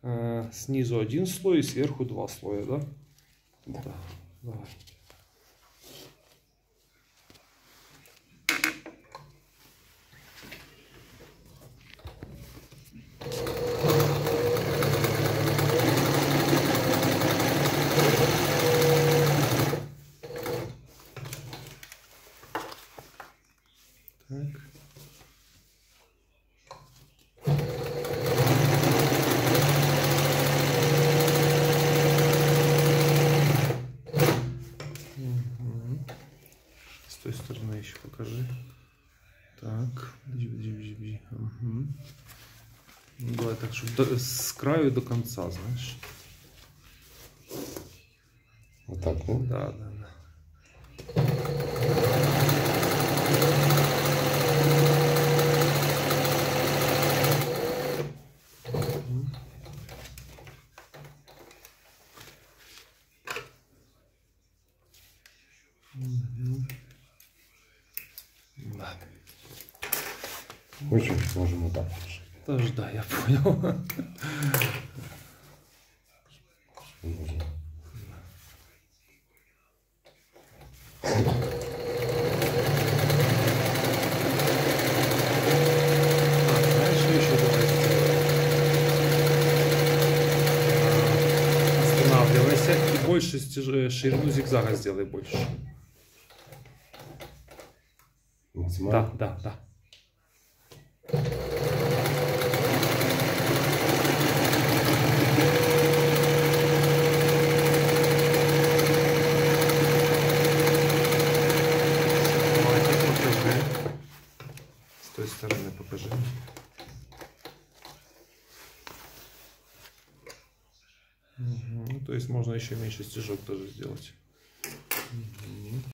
снизу один слой и сверху два слоя, да? Да. Да. Давай. Так. С той стороны еще покажи. Так. Угу. Давай так, чтобы с краю до конца, знаешь. Вот так, ну? Да, да, да. Да. Очень можем вот так. Тоже да, я понял. Знаешь, что еще давай сделаем? Останавливайся и больше ширину зигзага сделай больше. Максимально? Да, да, да. Покажи. С той стороны покажи. Угу. То есть можно еще меньше стежок тоже сделать. Угу.